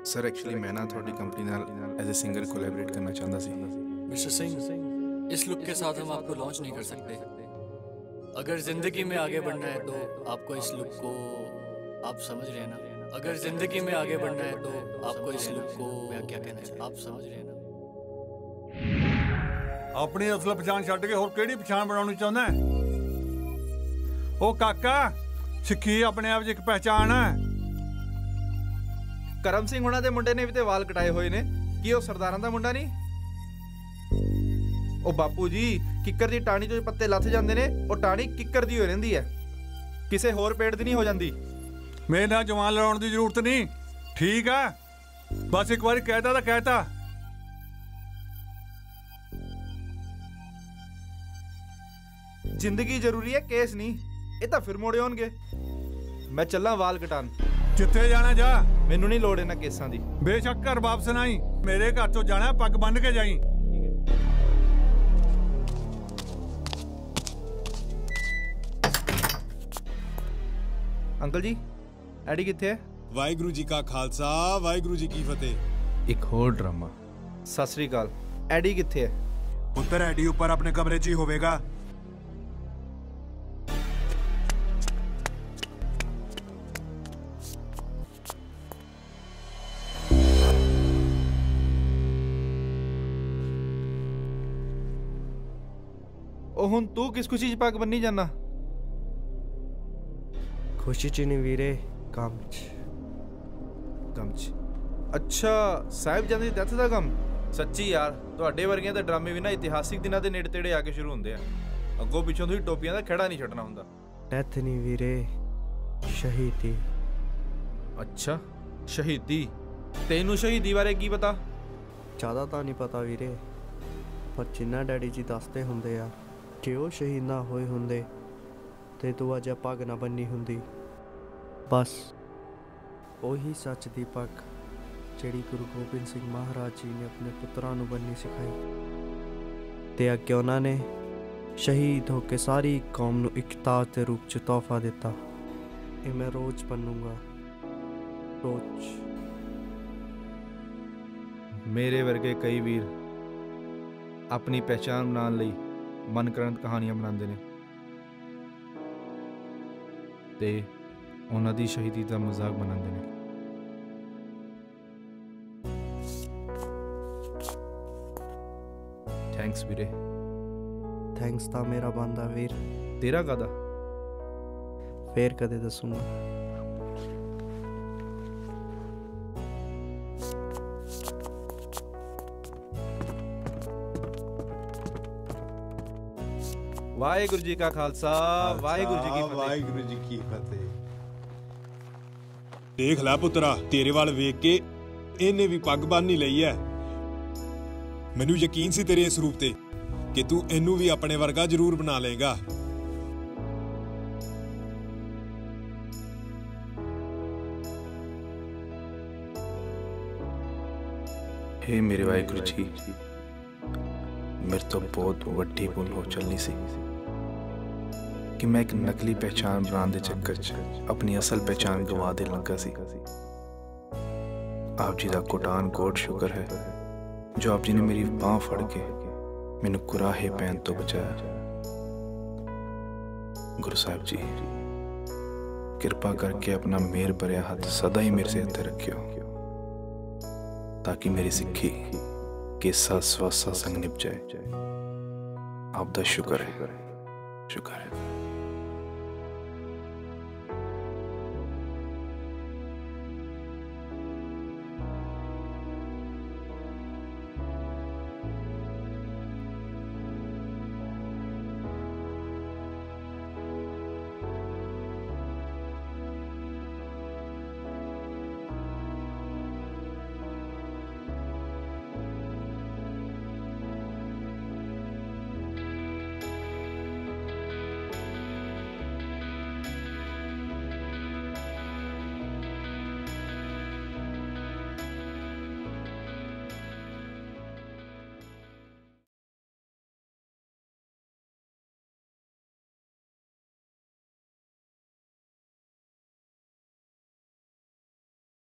Sir actually मैं ना थोड़ी कंपनी नाल एज ए सिंगर कोलैबोरेट करना चाहता सी। मिस्टर सिंह, इस लुक के साथ हम आपको लॉन्च नहीं कर सकते। अगर जिंदगी में आगे बढ़ना है तो आपको इस लुक को, आप समझ रहे हैं ना? अगर जिंदगी में आगे बढ़ना है तो आपको इस लुक को, क्या कहना चाहिए, आप समझ रहे हैं ना? अपनी असल पछाण छड्ड के होर किहड़ी पछाण बनाउणी चाहुंदा है? ओ काका, सिੱਖੀ अपने आप 'ਚ एक पहचान है। ਕਰਮ ਸਿੰਘ ਹੁਣਾਂ ਦੇ ਮੁੰਡੇ ਨੇ ਵੀ ਤੇ ਵਾਲ ਕਟਾਏ ਹੋਏ ਨੇ, ਕੀ ਉਹ ਸਰਦਾਰਾਂ ਦਾ ਮੁੰਡਾ ਨਹੀਂ? ਉਹ ਬਾਪੂ ਜੀ, ਕਿੱਕਰ ਦੀ ਟਾਹਣੀ ਤੋਂ ਪੱਤੇ ਲੱਥ ਜਾਂਦੇ ਨੇ, ਉਹ ਟਾਹਣੀ ਕਿੱਕਰ ਦੀ ਹੋ ਰਹਿੰਦੀ ਹੈ, ਕਿਸੇ ਹੋਰ ਪੇੜ ਦੀ ਨਹੀਂ ਹੋ ਜਾਂਦੀ। ਮੇਰੇ ਨਾਲ ਜਵਾਨ ਲੜਾਉਣ ਦੀ ਜ਼ਰੂਰਤ ਨਹੀਂ, ਠੀਕ ਆ? ਬਸ ਇੱਕ ਵਾਰੀ ਕਹਿਤਾ ਤਾਂ ਕਹਿਤਾ। ਜ਼ਿੰਦਗੀ ਜ਼ਰੂਰੀ ਹੈ, ਕੇਸ ਨਹੀਂ। ਇਹ ਤਾਂ ਫਿਰ ਮੋੜੇ ਹੋਣਗੇ। ਮੈਂ ਚੱਲਾਂ ਵਾਲ ਕਟਾਣ। ਜਿੱਥੇ ਜਾਣਾ ਜਾ, ਮੈਨੂੰ ਨਹੀਂ ਲੋੜ ਇਹਨਾਂ ਕੇਸਾਂ ਦੀ। ਬੇਸ਼ੱਕ ਘਰ ਵਾਪਸ ਨਾ ਆਈ, ਮੇਰੇ ਘਰ ਤੋਂ ਜਾਣਾ ਪੱਗ ਬੰਨ੍ਹ ਕੇ ਜਾਈ। ਅੰਕਲ ਜੀ, ਐਡੀ ਕਿੱਥੇ ਹੈ? ਵਾਹਿਗੁਰੂ ਜੀ ਕਾ ਖਾਲਸਾ, ਵਾਹਿਗੁਰੂ ਜੀ ਕੀ ਫਤਿਹ। ਇੱਕ ਹੋਰ ਡਰਾਮਾ। ਸਤਿ ਸ੍ਰੀ ਅਕਾਲ। ਐਡੀ ਕਿੱਥੇ ਹੈ? ਪੁੱਤਰ ਐਡੀ ਉੱਪਰ ਆਪਣੇ ਕਮਰੇ 'ਚ ਹੀ ਹੋਵੇਗਾ। ਉਹ ਹੁਣ ਤੂੰ ਕਿਸ ਖੁਸ਼ੀ 'ਚ ਪੱਗ ਬੰਨੀ ਜਾਣਾ? खुशी च नहीं वीरे, काम ਚ। ਅੱਛਾ, ਸਾਹਿਬਜ਼ਾਦੇ ਦੀ ਡੈਥ ਦਾ ਕੰਮ। ਸੱਚੀ ਯਾਰ, ਤੁਹਾਡੇ ਵਰਗਿਆਂ ਦੇ ਡਰਾਮੇ ਵੀ ਨਾ ਇਤਿਹਾਸਿਕ ਦਿਨਾਂ ਦੇ ਨੇੜੇ ਤੇੜੇ ਆ ਕੇ ਸ਼ੁਰੂ ਹੁੰਦੇ ਆ। ਅੱਗੋਂ ਪਿੱਛੋਂ ਤੁਸੀਂ ਟੋਪੀਆਂ ਦਾ ਖੜਾ ਨਹੀਂ ਛੱਡਣਾ ਹੁੰਦਾ। डेथ नहीं वीरे, शहीदी। ਅੱਛਾ, ਸ਼ਹੀਦੀ। ਤੈਨੂੰ ਸ਼ਹੀਦੀ ਬਾਰੇ ਕੀ ਪਤਾ? ज़्यादा तो नहीं पता वीरे, पर जिन्ना डैडी जी दसते हुंदे आ कि वो शहीद ना होए हुंदे ते तू अज पग ना बन्नी हुंदी। बस ਉਹੀ सच दी पग ਜਿਹੜੀ ਗੁਰੂ ਗੋਬਿੰਦ ਸਿੰਘ ਮਹਾਰਾਜ ਜੀ ਨੇ ਆਪਣੇ ਪੁੱਤਰਾਂ ਨੂੰ ਬੰਨ੍ਹਣੀ ਸਿਖਾਈ ਤੇ ਅੱਗੇ ਉਹਨਾਂ ਨੇ ਸ਼ਹੀਦ ਹੋ ਕੇ ਸਾਰੀ ਕੌਮ ਨੂੰ ਇੱਕ ਤਾਜ ਦੇ ਰੂਪ 'ਚ ਤੋਹਫਾ ਦਿੱਤਾ। ਇਹ ਮੈਂ ਰੋਜ਼ ਬੰਨੂੰਗਾ, ਰੋਜ਼। ਮੇਰੇ ਵਰਗੇ ਕਈ ਵੀਰ ਆਪਣੀ ਪਹਿਚਾਣ ਬਣਾਉਣ ਲਈ ਮਨਕਰੰਤ ਕਹਾਣੀਆਂ ਬਣਾਉਂਦੇ ਨੇ ਤੇ ਉਹਨਾਂ ਦੀ ਸ਼ਹੀਦੀ ਦਾ ਮਜ਼ਾਕ ਬਣਾਉਂਦੇ ਨੇ। ਥੈਂਕਸ ਵੀਰੇ। ਥੈਂਕਸ ਤਾਂ ਮੇਰਾ ਬਣਦਾ ਵੀਰ। ਤੇਰਾ ਕਾਹਦਾ? ਫੇਰ ਕਦੇ ਦੱਸੂਗਾ। ਵਾਹਿਗੁਰੂ ਜੀ ਕਾ ਖਾਲਸਾ, ਵਾਹਿਗੁਰੂ ਜੀ ਕੀ ਫਤਿਹ। ਵਾਹਿਗੁਰੂ ਜੀ ਕੀ ਫਤਿਹ। ਦੇਖ ਲੈ ਪੁੱਤਰਾ, ਤੇਰੇ ਵੱਲ ਵੇਖ ਕੇ ਇਹਨੇ ਵੀ ਪੱਗ ਬੰਨ੍ਹ ਲਈ ਐ। ਮੈਨੂੰ ਯਕੀਨ ਸੀ ਤੇਰੇ ਇਸ ਰੂਪ ਤੇ ਕਿ ਤੂੰ ਇਹਨੂੰ ਵੀ ਆਪਣੇ ਵਰਗਾ ਜ਼ਰੂਰ ਬਣਾ ਲਏਗਾ। हे मेरे वाहिगुरू जी, मेरे तो बहुत वड्डी भूल हो चलनी सी कि मैं एक नकली पहचान बनाने के चक्कर च अपनी असल पहचान गवा देन लगा सी। आप जी का कोटान कोट शुक्र है जो आप जी ने मेरी बांह फड़ के मैनू कुराहे पैन तो बचाया। गुरु साहब जी, कृपा करके अपना मेहर भरिया हाथ सदा ही मेरे सिर ते रखियो ताकि मेरी सिक्खी केसा स्वासा संग निप जाए। आपका शुक्र है, शुक्र है।